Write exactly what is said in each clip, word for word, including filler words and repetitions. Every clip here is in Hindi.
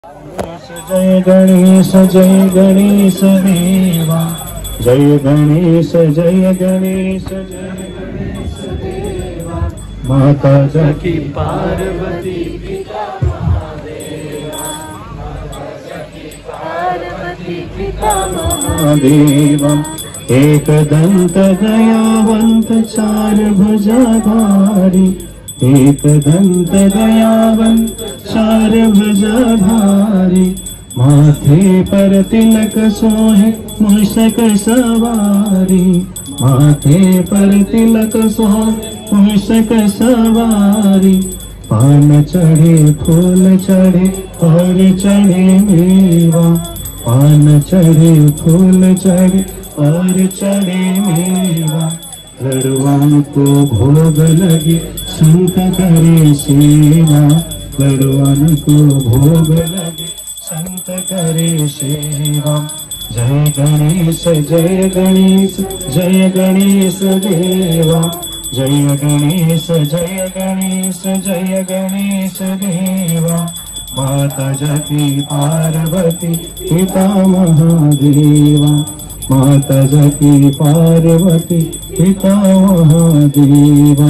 जय गणेश जय गणेश देवा, जय गणेश जय गणेश जय गणेश देवा। माता जकी पार्वती पिता महादेवा, माता जकी पार्वती पिता महादेवा। एकदंत दयावंत चार भुजाधारी, एकदंत दयावंत चार भुजाधारी। माथे पर तिलक सोहे मूषक सवारी, माथे पर तिलक सोहे मूषक सवारी। पान चढ़े फूल चढ़े और चढ़े मेवा, पान चढ़े फूल चढ़े और चढ़े मेवा। लड़ुआन को भोग लगे संत करे सेवा, लड़ुआन को भोग लगे संत करे सेवा। जय गणेश जय गणेश जय गणेश देवा, जय गणेश जय गणेश जय गणेश देवा। माता जकी पार्वती पिता महादेवा, माता जकी पार्वती पिता महादेवा।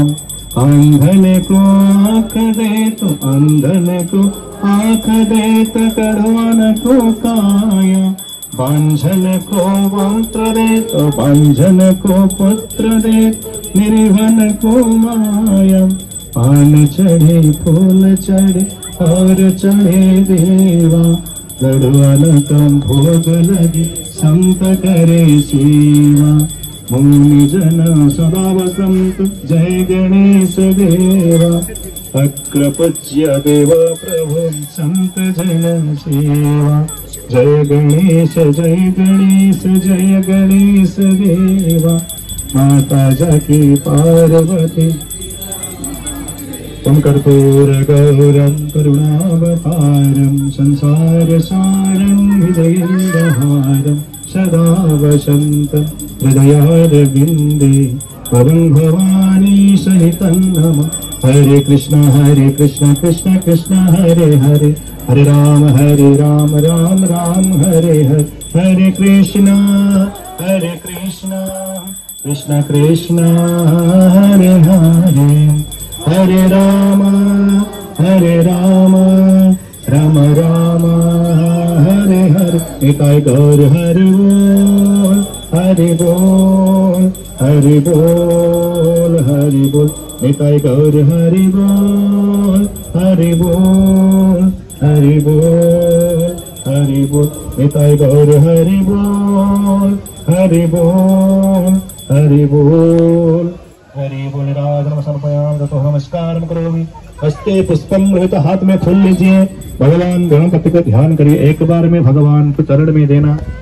अंधन को आँख दे तो अंधन को आँख दे तो कड़वान को काया, बांझन को मंत्र दे तो बांझन को पुत्र दे, निर्धन को माया। पान चढ़े फूल चढ़े और चढ़े देवा, लड़ुआन कम भोग लगे संत करे सेवा। मुनि जन सदा वसंत जय गणेश देवा, अग्र पूज्य देवा प्रभु संत जन सेवा। जय गणेश जय गणेश जय गणेश देवा, माता जकी पार्वती। तम कर्पूर गौरम करुणावतारम, संसार सारं विजयेन्द्रहारं। सदा वसन्तं हृदयारविन्दे भवं भवानी सहितं नमः। हरे कृष्ण हरे कृष्ण कृष्ण कृष्ण हरे हरे, हरे राम हरे राम राम राम हरे हरे। हरे कृष्ण हरे कृष्ण कृष्ण कृष्ण हरे हरे, हरे राम हरे राम राम राम हरे हरे। निताय गौर हरि बोल हरि बोल हरि बोल हरि बोल। निताय गौर हरि बोल हरि बोल हरि बोल हरि बोल। निताय गौर हरि बोल हरि बोल हरि बोल हरि बोल। राधनम समर्पयामि ततो नमस्कारं करोमि। हस्ते पुष्पम गृहीत, हाथ में फूल लीजिए। भगवान गणपति का ध्यान करिए, एक बार में भगवान को चरण में देना।